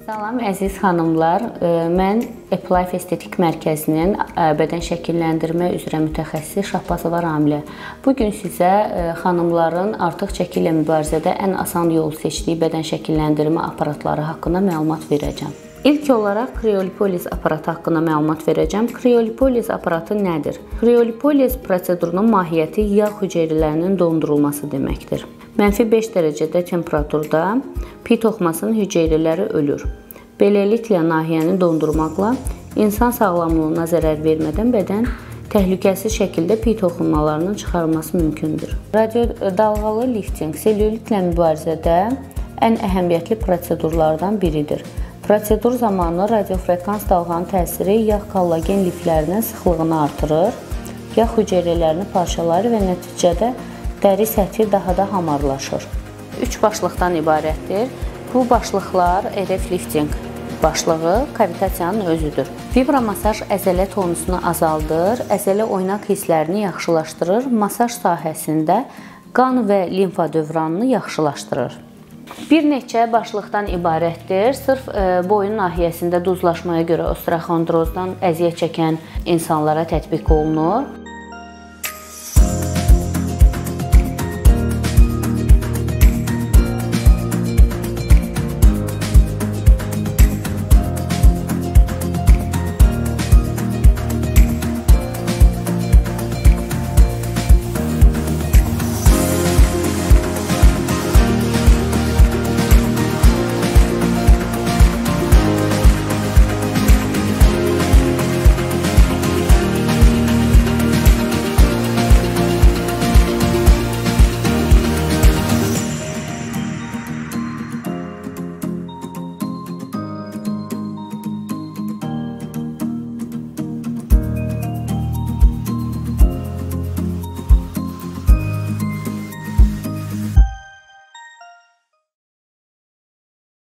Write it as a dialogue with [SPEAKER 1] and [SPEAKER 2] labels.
[SPEAKER 1] Salam əziz xanımlar, mən Eplife Estetik Mərkəzinin bədən şəkilləndirmə üzrə mütəxəssisi Şahbazova Ramilə. Bugün sizə xanımların artıq çəki ilə mübarizədə ən asan yol seçdiyi bədən şəkilləndirmə aparatları haqqında məlumat verəcəm. İlk olaraq kriolipoliz aparatı haqqında məlumat verəcəm. Kriolipoliz aparatı nədir? Kriolipoliz prosedurunun mahiyyəti yağ hüceyrələrinin dondurulması deməkdir. -5 dərəcədə temperaturda pi toxumasının hüceyrələri ölür. Beləliklə, nahiyəni dondurmaqla insan sağlamlığına zərər vermədən bədən təhlükəsiz şəkildə pi toxunmalarının çıxarılması mümkündür. Radiodalğalı lifting selülitlə mübarizədə ən əhəmiyyətli prosedurlardan biridir. Prosedur zamanı radiofrekans dalğanın təsiri yağ kollagen liflərinin sıxlığını artırır, yağ hüceyrələrini parçalayır və nəticədə dəri səthi daha da hamarlaşır. 3 başlıqdan ibarətdir. Bu başlıqlar RF lifting başlığı kavitasiyanın özüdür. Vibromasaj əzələ tonusunu azaldır, əzələ oynaq hisslərini yaxşılaşdırır, masaj sahəsində qan və limfa dövranını yaxşılaşdırır. Bir neçə başlıqdan ibarətdir. Sırf boyun nahiyəsində duzlaşmaya görə osteoxondrozdan əziyyət çəkən insanlara tətbiq olunur.